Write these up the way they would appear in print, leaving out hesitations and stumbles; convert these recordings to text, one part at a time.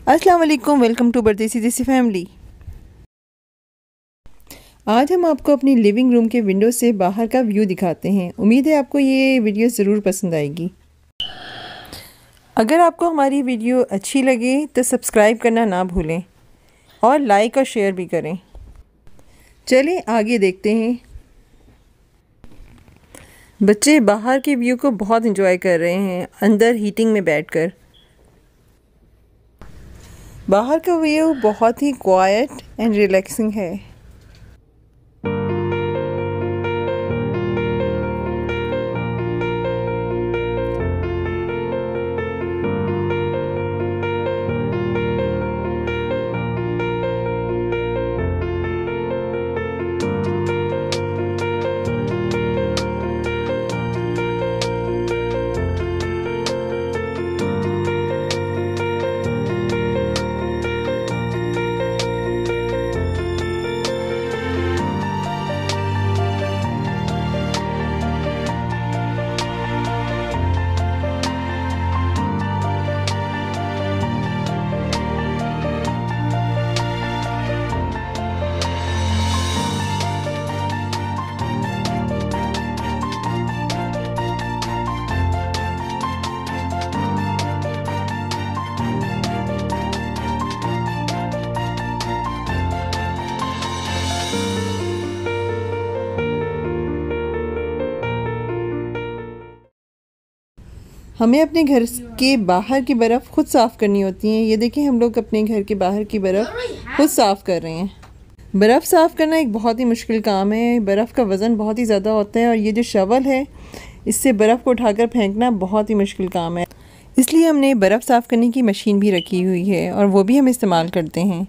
अस्सलाम वालेकुम, welcome to परदेसी देसी फैमिली। आज हम आपको अपनी लिविंग रूम के विंडो से बाहर का व्यू दिखाते हैं। उम्मीद है आपको ये वीडियो ज़रूर पसंद आएगी। अगर आपको हमारी वीडियो अच्छी लगे तो सब्सक्राइब करना ना भूलें और लाइक और शेयर भी करें। चलिए आगे देखते हैं। बच्चे बाहर के व्यू को बहुत एंजॉय कर रहे हैं अंदर हीटिंग में बैठकर। बाहर का व्यू बहुत ही क्वाइट एंड रिलैक्सिंग है। हमें अपने घर के बाहर की बर्फ़ खुद साफ़ करनी होती है। ये देखें, हम लोग अपने घर के बाहर की बर्फ़ खुद साफ़ कर रहे हैं। बर्फ़ साफ़ करना एक बहुत ही मुश्किल काम है। बर्फ़ का वज़न बहुत ही ज़्यादा होता है और ये जो शवल है इससे बर्फ़ को उठाकर फेंकना बहुत ही मुश्किल काम है। इसलिए हमने बर्फ़ साफ़ करने की मशीन भी रखी हुई है और वो भी हम इस्तेमाल करते हैं।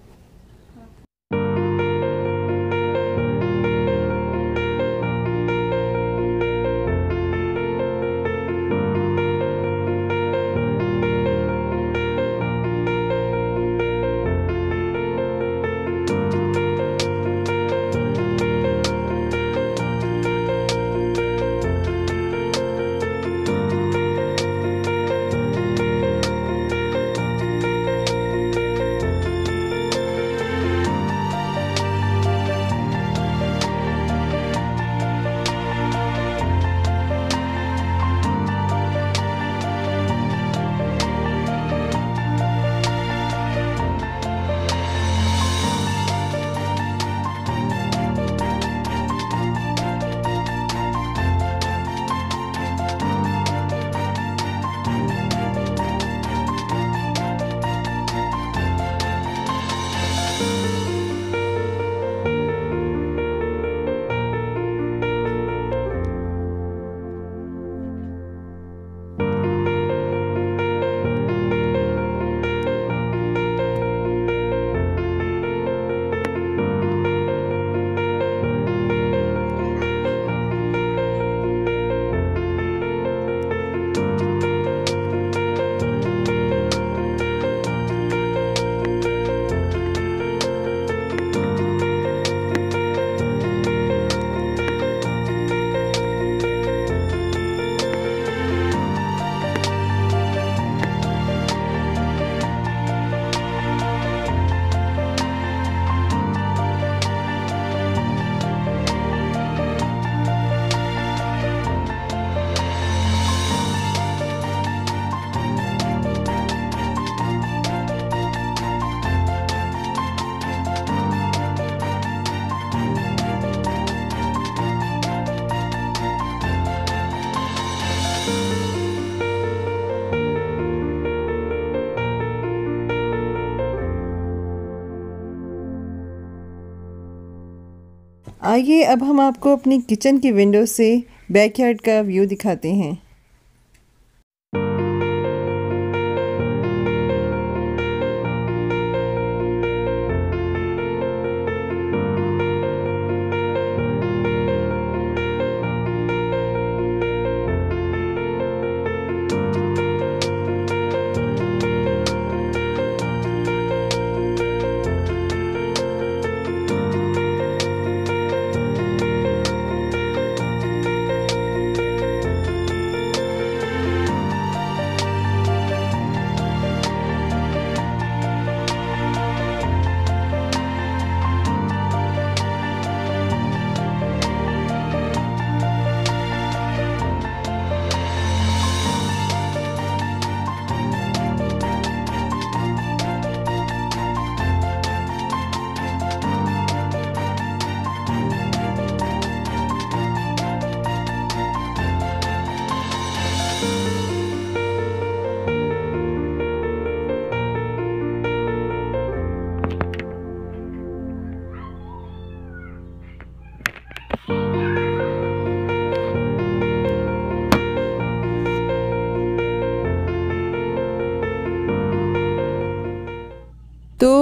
आइए अब हम आपको अपनी किचन की विंडो से बैकयार्ड का व्यू दिखाते हैं।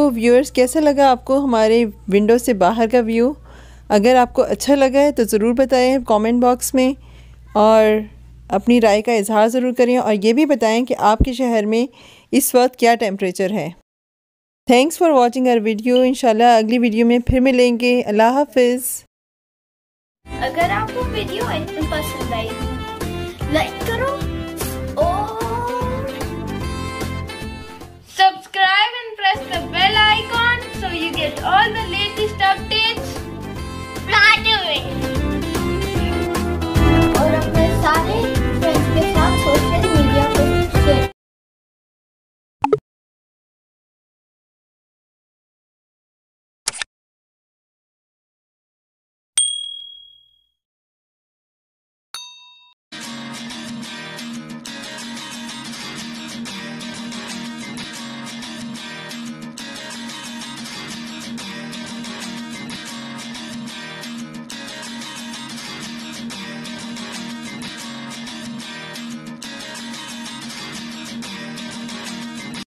तो व्यूअर्स, कैसा लगा आपको हमारे विंडो से बाहर का व्यू? अगर आपको अच्छा लगा है तो ज़रूर बताएं कमेंट बॉक्स में, और अपनी राय का इजहार ज़रूर करें, और ये भी बताएं कि आपके शहर में इस वक्त क्या टेम्परेचर है। Thanks for watching our video. इंशाल्लाह अगली वीडियो में फिर मिलेंगे। अल्लाह हाफिज़। अगर आपको वीडियो इतनी पसंद आई लाइक करो और subscribe and press the bell icon so you get all the latest updates right away.